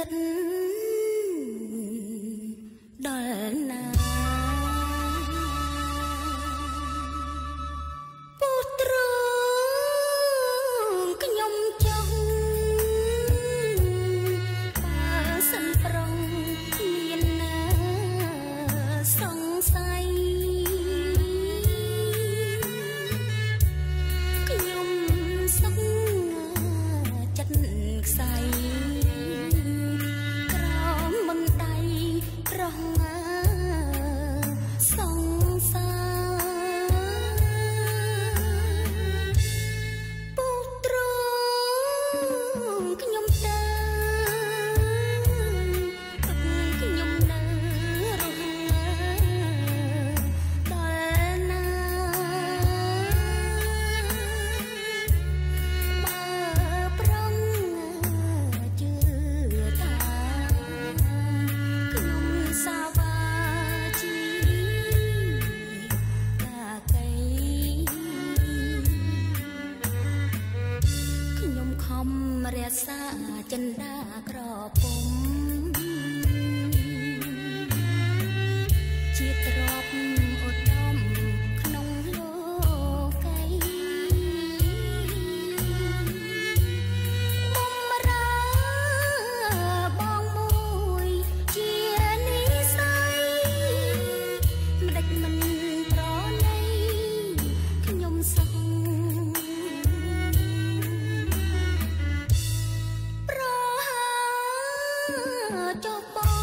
ចិត្តដល់ណាពុត្រខ្ញុំចង់បើសិនប្រងមានណាសង្ស័យខ្ញុំសុខចិត្តខ្សែក្រោមមិនដៃប្រងសង្សារពុត្រខ្ញុំទៅខ្ញុំនៅរស់ដល់ណាបើប្រងជឿថាខ្ញុំសាវាជីតាកៃខ្ញុំខំរក្សាចិន្តាក្រពុំជាទ្រព្យឧត្តមក្នុងលោកីបំរើបងមួយជានិស័យមិនដេចមិនប្រណីខ្ញុំសងប្រហាចុះបង